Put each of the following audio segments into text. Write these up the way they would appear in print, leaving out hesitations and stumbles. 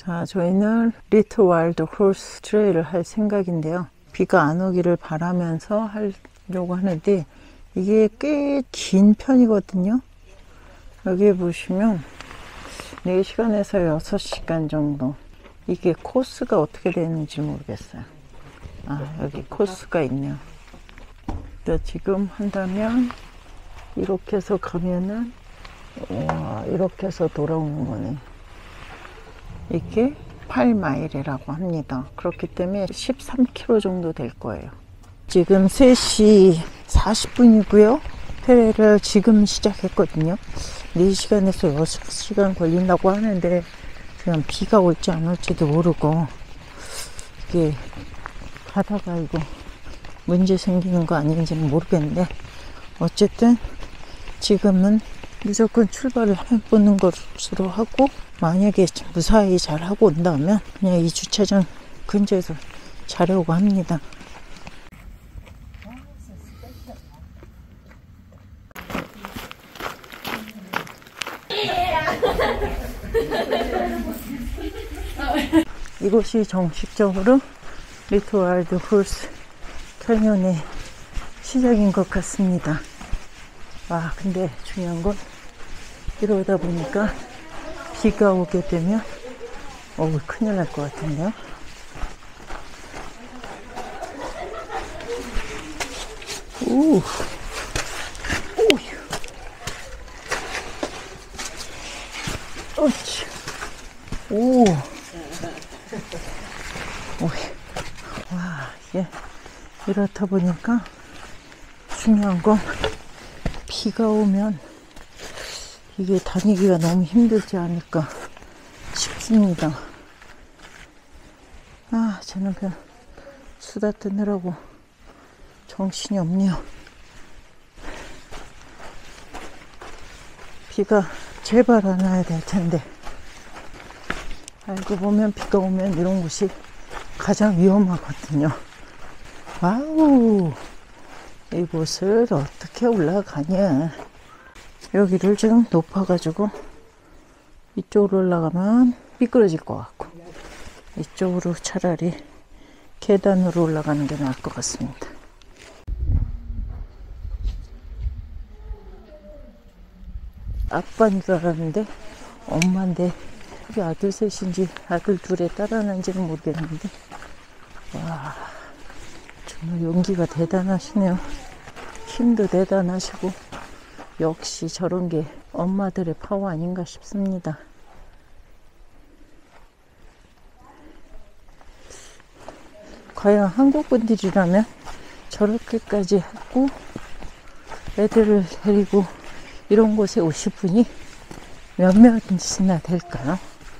자, 저희는 리틀 와일드 호스 트레일을 할 생각인데요. 비가 안 오기를 바라면서 하려고 하는데 이게 꽤 긴 편이거든요. 여기 보시면 4시간에서 6시간 정도. 이게 코스가 어떻게 되는지 모르겠어요. 아, 여기 코스가 있네요. 지금 한다면 이렇게 해서 가면은 이렇게 해서 돌아오는 거네. 이게 8마일이라고 합니다. 그렇기 때문에 13km 정도 될 거예요. 지금 3시 40분이고요. 트레일을 지금 시작했거든요. 4시간에서 6시간 걸린다고 하는데 그냥 비가 올지 안 올지도 모르고 이게 가다가 이거 문제 생기는 거 아닌지는 모르겠는데 어쨌든 지금은 무조건 출발을 해보는 것으로 하고 만약에 무사히 잘 하고 온다면 그냥 이 주차장 근처에서 자려고 합니다. 이곳이 정식적으로 리틀 와일드 호스 캐년의 시작인 것 같습니다. 와, 근데 중요한 건 이러다 보니까 비가 오게 되면 큰일 날 것 같은데요. 오, 어치, 오, 와, 이게 이렇다 보니까 중요한 건 비가 오면 이게 다니기가 너무 힘들지 않을까 싶습니다. 아, 저는 그냥 수다 뜨느라고 정신이 없네요. 비가 제발 안 와야 될 텐데. 알고 보면 비가 오면 이런 곳이 가장 위험하거든요. 와우, 이곳을 어떻게 올라가냐. 여기를 지금 높아가지고 이쪽으로 올라가면 미끄러질 것 같고 이쪽으로 차라리 계단으로 올라가는 게 나을 것 같습니다. 아빠인 줄 알았는데 엄마인데 이게 아들 셋인지 아들 둘에 따라하는지는 모르겠는데 와, 정말 용기가 대단하시네요. 힘도 대단하시고 역시 저런 게 엄마들의 파워 아닌가 싶습니다. 과연 한국 분들이라면 저렇게까지 하고 애들을 데리고 이런 곳에 오실 분이 몇 명이나 될까요?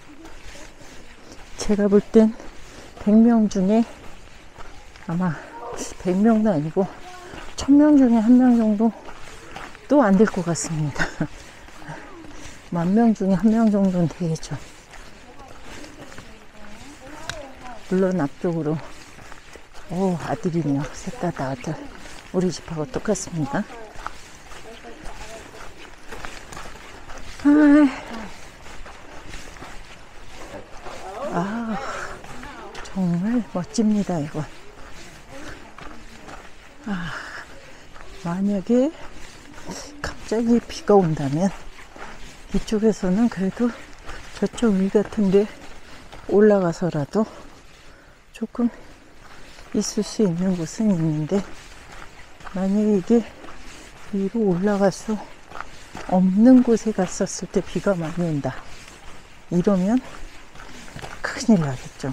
제가 볼 땐 100명 중에 아마 100명도 아니고 1000명 중에 1명 정도 또 안 될 것 같습니다. 10,000명 중에 1명 정도는 되겠죠. 물론 앞쪽으로 아들이네요. 셋 다 아들. 우리 집하고 똑같습니다. 정말 멋집니다, 이거. 만약에 갑자기 비가 온다면 이쪽에서는 그래도 저쪽 위 같은데 올라가서라도 조금 있을 수 있는 곳은 있는데 만약에 이게 위로 올라갈 수 없는 곳에 갔었을 때 비가 많이 온다 이러면 큰일 나겠죠.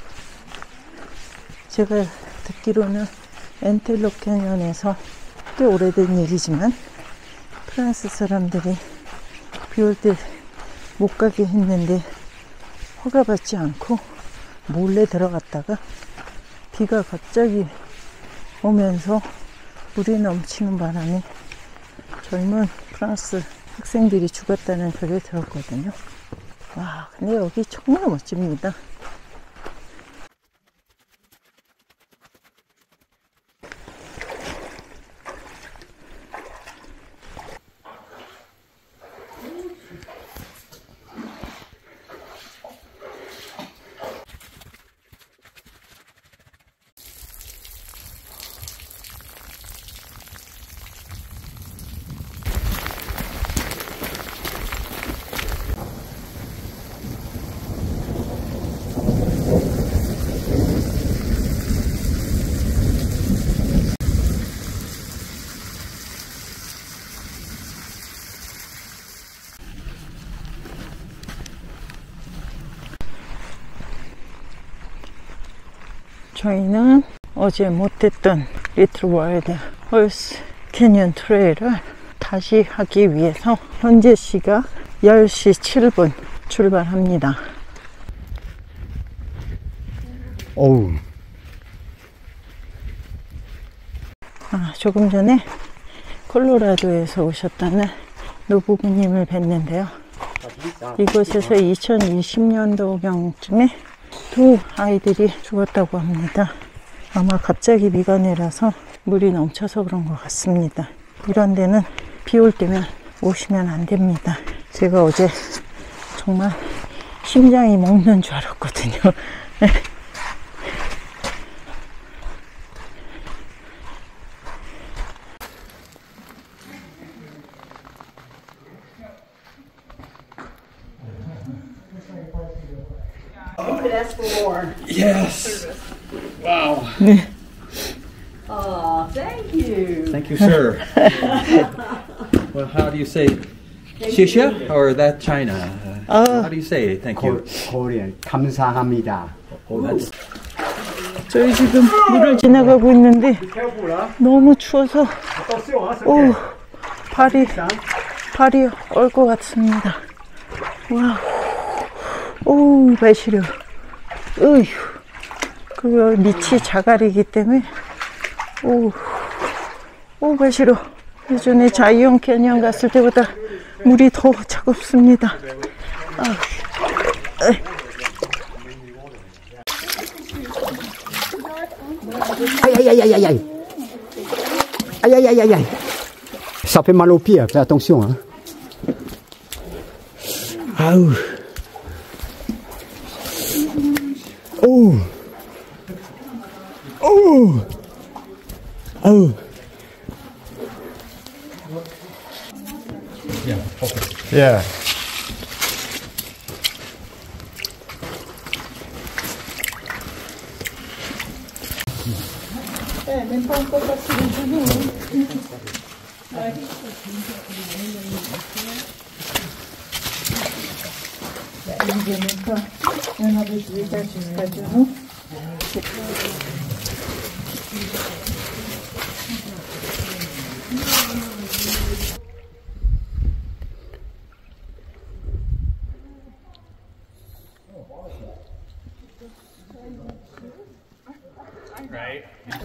제가 듣기로는 엔텔록 캐년에서 꽤 오래된 얘기지만 프랑스 사람들이 비 올 때 못 가게 했는데 허가받지 않고 몰래 들어갔다가 비가 갑자기 오면서 물이 넘치는 바람에 젊은 프랑스 학생들이 죽었다는 소리를 들었거든요. 와, 근데 여기 정말 멋집니다. 저희는 어제 못했던 리틀 월드 홀스 캐니언 트레일을 다시 하기 위해서 현재 시각 10시 7분 출발합니다. 어우. 조금 전에 콜로라도에서 오셨다는 노부부님을 뵀는데요. 이곳에서 2020년도경쯤에 두 아이들이 죽었다고 합니다. 아마 갑자기 비가 내려서 물이 넘쳐서 그런 것 같습니다. 이런 데는 비 올 때면 오시면 안 됩니다. 제가 어제 정말 심장이 멎는 줄 알았거든요. Yes. Wow. 네. Oh, thank you. Thank you, sir. Well, how do you say Xie or that China? How do you say thank you? Korean. 감사합니다. Oh, that's 저희 지금 물을 지나가고 있는데 너무 추워서 발이 얼 것 같습니다. 와, 오, 발 시려. 으휴, 그 밑이 자갈이기 때문에 발 시려. 예전에 자이언 캐니언 갔을 때보다 물이 더 차갑습니다. Aïe, aïe, aïe, aïe, aïe. Aïe, aïe, aïe, aïe, aïe. Ça fait mal aux pieds, fais attention. Hein. Ah, oh. Oh. Oh. Yeah. même pas encore passé les genoux. Il ne vient même pas. On avait déjà jusqu'à genoux. right.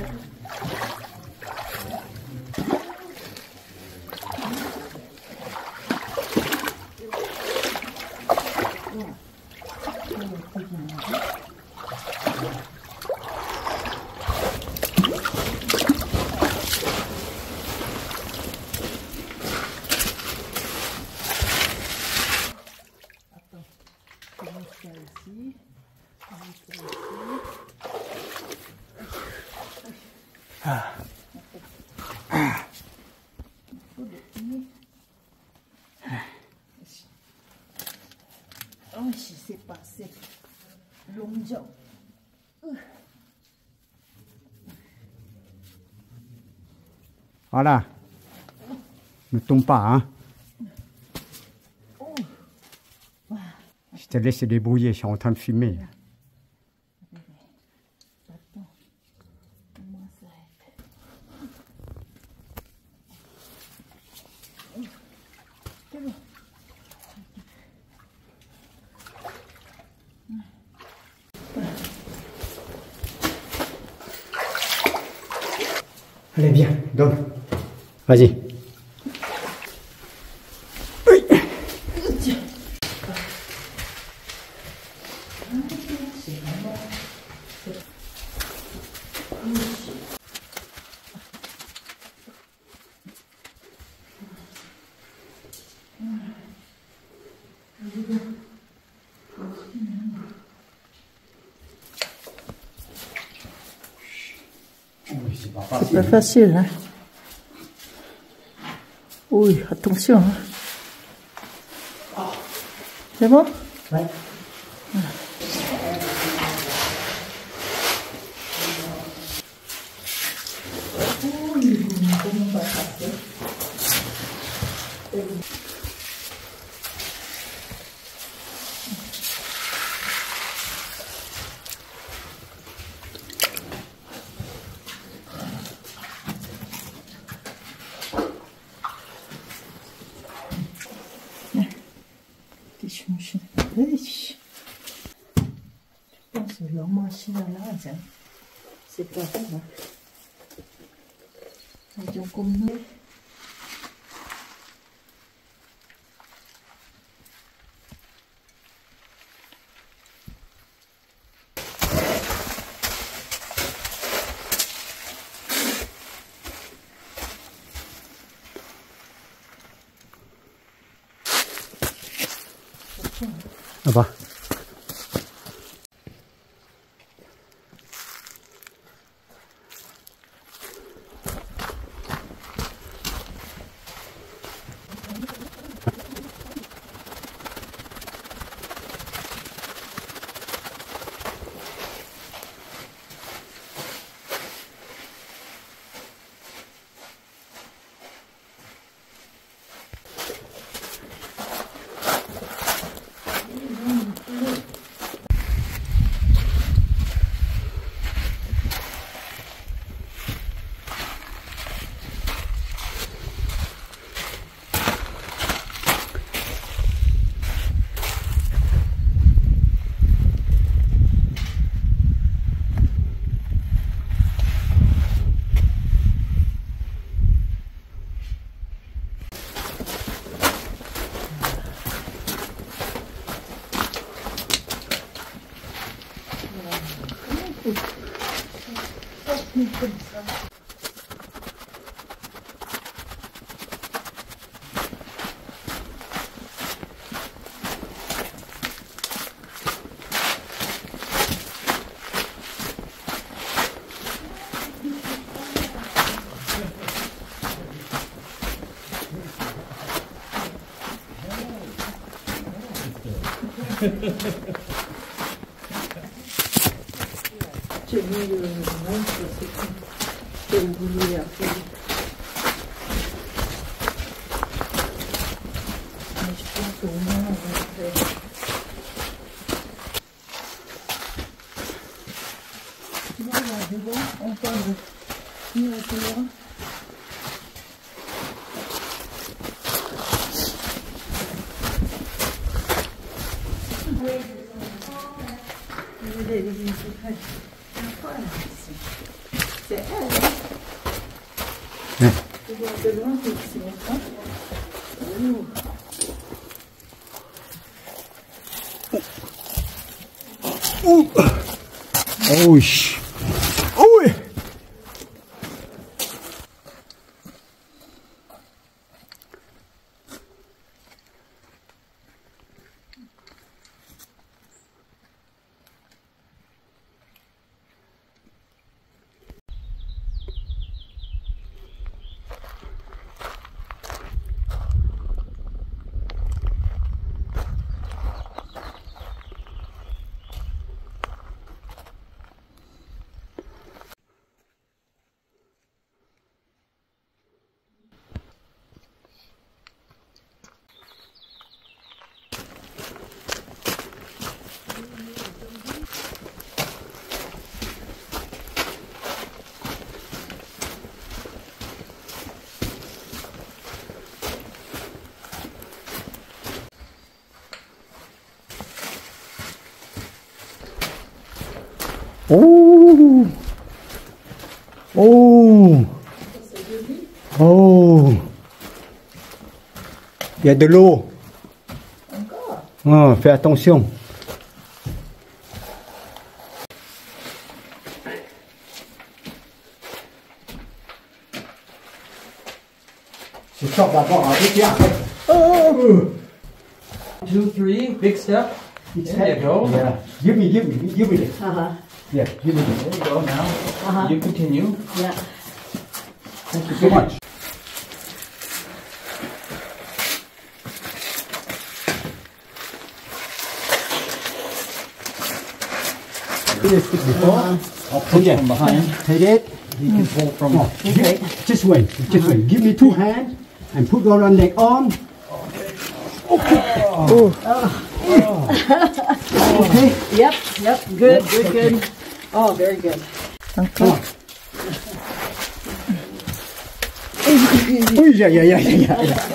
C'est passé longtemps. Voilà. Ne tombe pas, hein. Je te laisse débrouiller, je suis en train de fumer. Allez, viens, donne. Vas-y. Oui. C'est pas facile, hein. Oui, attention. Hein. C'est bon? Ouais. machine à linge, hein. C'est pas bon. Hein. Ils ont combiné. Ah bah. J'ai mis le monstre, c'est le boulot après. Mais je pense qu'au moins on va faire. Bon, là, c'est bon, on parle de miracle. C'est elle. Ouais. Tu vois de loin, c'est ça. Oh, oui. Oh oui. Oh, oh, oh, il y a de l'eau. Encore? Ah, fais attention. Je sors d'abord avec et après. Oh! 2, 3, big step. There you go. Yeah. Give me it. Yeah, give me it. There you go now. You continue. Yeah. Thank you so much. This before. I'll push from behind. Take it. You can pull from. Oh, just wait. Just wait. Give me 2 hands and put your leg on. Okay. Okay. Yep, good. Oh, very good. Encore. Oh, yeah.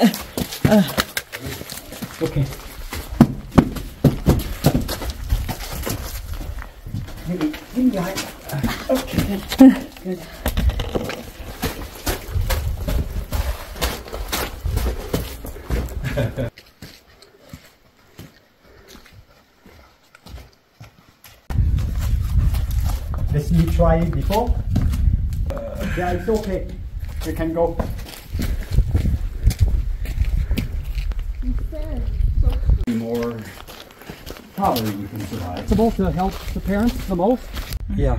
Okay. Give me This you try it before? Yeah, it's okay. You can go. More probably you can survive. Possible to help the parents the most. Yeah.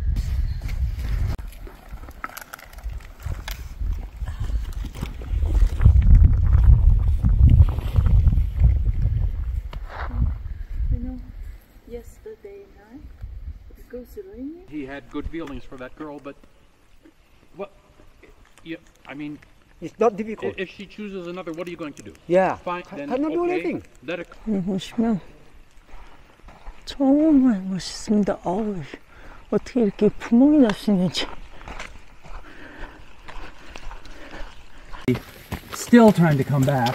Yesterday night, it goes raining. He had good feelings for that girl, but what? Yeah, I mean, It's not difficult. if she chooses another, what are you going to do? Yeah. Fine, then Cannot do okay, anything. let it. 여기 보시면 정말 멋있습니다. 어우, 어떻게 이렇게 구멍이 날 수 있는지. Still trying to come back.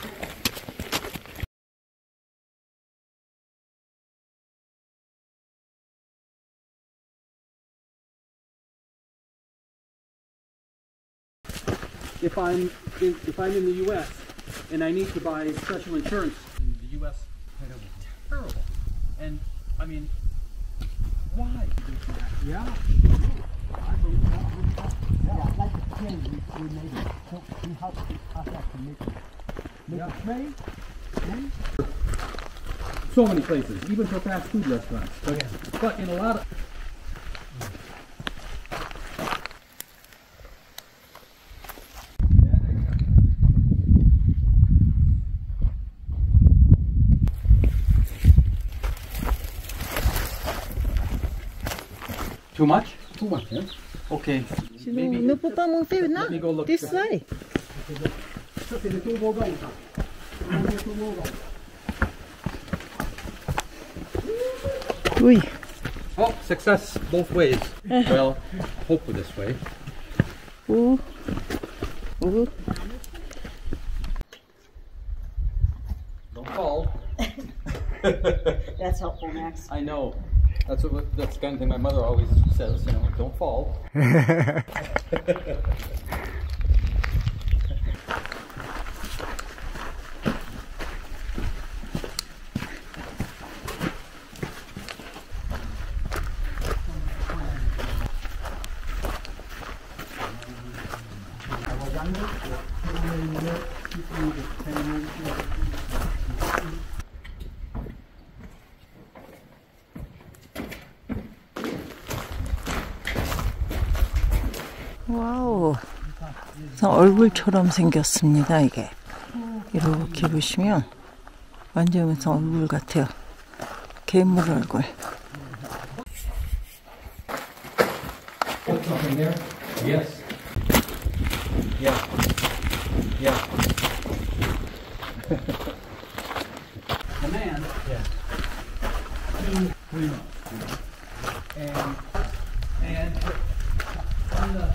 If I'm in the U.S. and I need to buy special insurance in the U.S., terrible. And I mean, why? Yeah. So many places, even for fast food restaurants. But in a lot of Too much? too much, yeah? Okay. Sinon, ne peut pas monter là? Let me go look. This side. Oui. Oh, success both ways. Well, hope for this way. Ooh. Ooh. Don't fall. That's helpful, Max. I know. That's the kind of thing my mother always says, you know, don't fall. 와우. 얼굴처럼 생겼습니다, 이게. 이렇게 보시면 완전 무슨 얼굴 같아요. 괴물 얼굴. Something there? Yes. Yeah. Yeah. Command. Yeah. 2, 3, and on the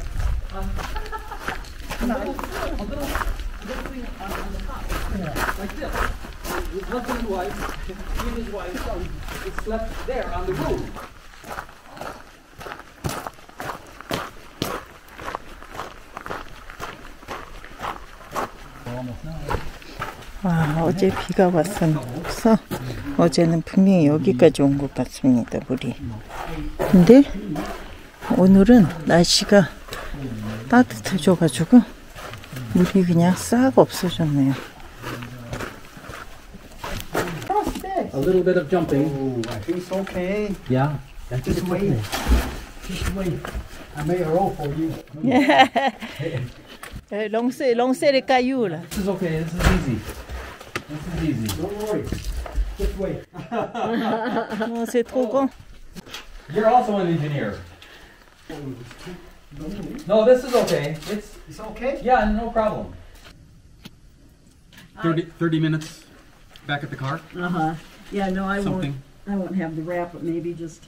little thing on the top, like this. His husband and wife, he and his wife, son, it's left there on the roof. 와, 어제 비가 왔어서 어제는 분명히 여기까지 온 것 같습니다, 물이. 근데 오늘은 날씨가 따뜻해져가지고 물이 그냥 싹 없어졌네요. A little bit of jumping. Oh, I think it's okay. Yeah. Just wait. Just wait. I made a roll for you. Lancez les cailloux là. This is okay. This is easy. This is easy. Don't worry. Just wait. Oh, c'est trop grand. You're also an engineer. No, this is okay. It's okay? Yeah, no problem. 30 minutes back at the car. Uh-huh. Yeah, no, I Something. won't have the wrap, but maybe just.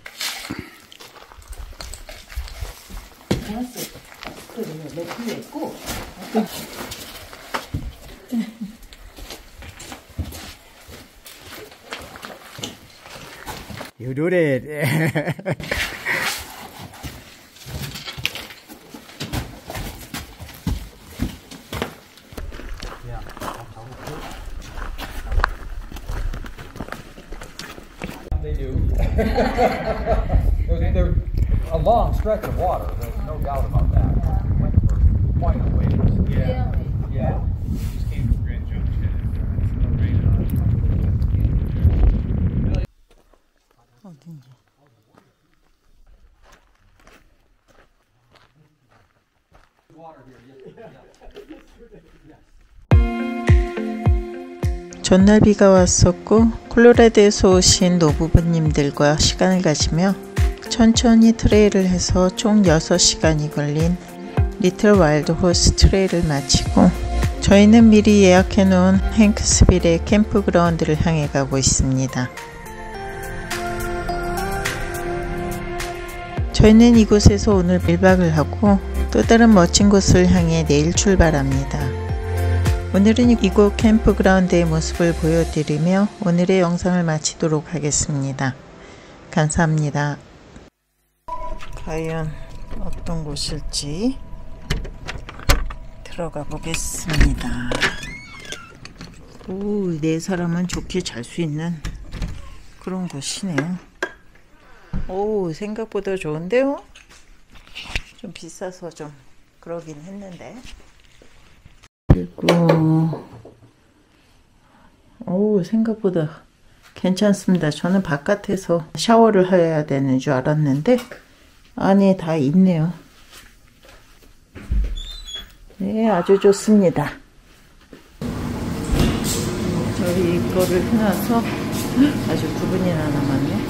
You do it. There's a long stretch of water. There's no doubt about that. We went for quite a ways. Yeah. Yeah. Just came from Grand Junction. No rain on it. 어딘지. 전날 비가 왔었고 콜로라도에서 오신 노부부님들과 시간을 가지며 천천히 트레일을 해서 총 6시간이 걸린 리틀 와일드 호스 트레일을 마치고 저희는 미리 예약해 놓은 행크스빌의 캠프그라운드를 향해 가고 있습니다. 저희는 이곳에서 오늘 1박을 하고 또 다른 멋진 곳을 향해 내일 출발합니다. 오늘은 이곳 캠프그라운드의 모습을 보여드리며 오늘의 영상을 마치도록 하겠습니다. 감사합니다. 과연 어떤 곳일지 들어가 보겠습니다. 오, 4사람은 좋게 잘 수 있는 그런 곳이네요. 오, 생각보다 좋은데요? 좀 비싸서 좀 그러긴 했는데. 그리고 오, 생각보다 괜찮습니다. 저는 바깥에서 샤워를 해야 되는 줄 알았는데 안에 다 있네요. 네, 아주 좋습니다. 저희 이거를 해놔서 아주 9분이나 남았네.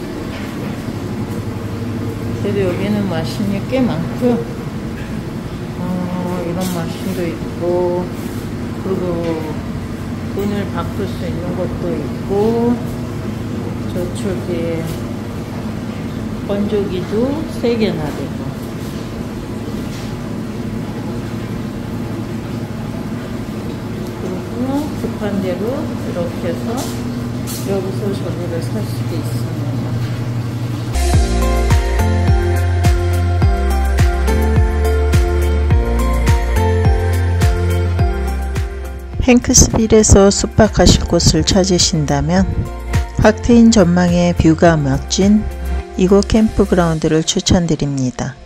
그래도 여기는 마신이 꽤 많고요. 이런 마신도 있고, 그리고 돈을 바꿀 수 있는 것도 있고, 저쪽에 건조기도 3개나 되고, 그리고 급한 대로 이렇게 해서 여기서 저기를 살 수도 있습니다. 행크스빌에서 숙박하실 곳을 찾으신다면 확 트인 전망의 뷰가 멋진 이곳 캠프그라운드를 추천드립니다.